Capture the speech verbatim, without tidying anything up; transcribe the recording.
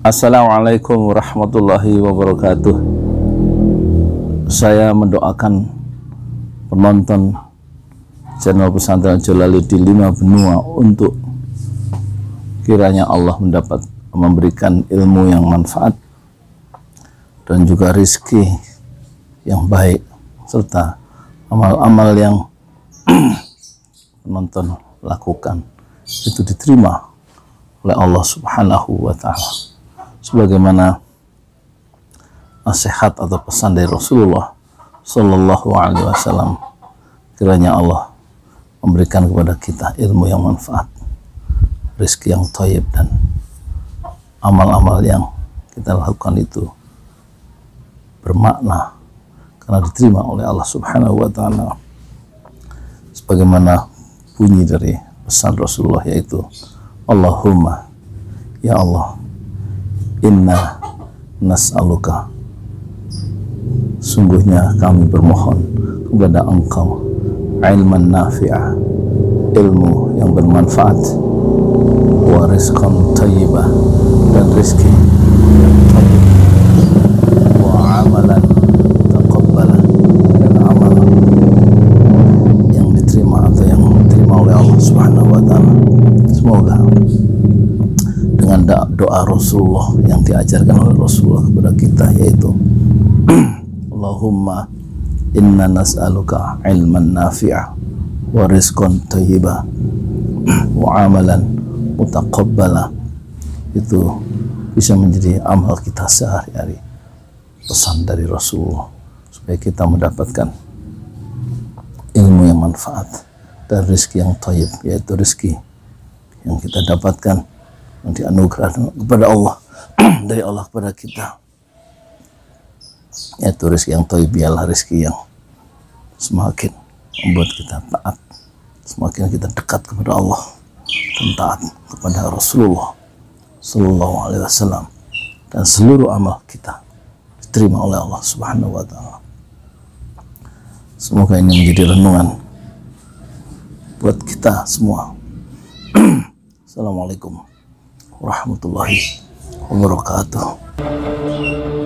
Assalamualaikum warahmatullahi wabarakatuh. Saya mendoakan penonton channel Pesantren Jalali di lima benua untuk kiranya Allah mendapat memberikan ilmu yang manfaat dan juga rizki yang baik serta amal-amal yang penonton lakukan itu diterima oleh Allah Subhanahu wa Ta'ala, sebagaimana nasihat atau pesan dari Rasulullah Sallallahu Alaihi Wasallam. Kiranya Allah memberikan kepada kita ilmu yang manfaat, rezeki yang thayyib, dan amal-amal yang kita lakukan itu bermakna karena diterima oleh Allah Subhanahu wa Ta'ala, sebagaimana bunyi dari pesan Rasulullah, yaitu Allahumma, ya Allah, inna nas'aluka, sungguhnya kami bermohon kepada Engkau, ilman nafi'ah, ilmu yang bermanfaat, wa rizqan thayyibah, dan rezeki yang thayyib, wa amalan taqabbalah, dan amal yang diterima atau yang diterima oleh Allah Subhanahu wa Ta'ala. Semoga dengan doa Rasulullah yang diajarkan oleh Rasulullah kepada kita, yaitu Allahumma inna nas'aluka ilman nafi'ah wa rizqan thayyibah wa amalan mutaqabbalah, itu bisa menjadi amal kita sehari-hari, pesan dari Rasulullah, supaya kita mendapatkan ilmu yang manfaat dan rizki yang thayyib, yaitu rizki yang kita dapatkan yang dianugerahkan kepada Allah dari Allah kepada kita, yaitu rezeki yang thayyib, ialah rezeki yang semakin membuat kita taat, semakin kita dekat kepada Allah dan taat kepada Rasulullah Sallallahu Alaihi Wasallam, dan seluruh amal kita diterima oleh Allah Subhanahu wa Ta'ala. Semoga ini menjadi renungan buat kita semua. Assalamualaikum warahmatullahi wabarakatuh.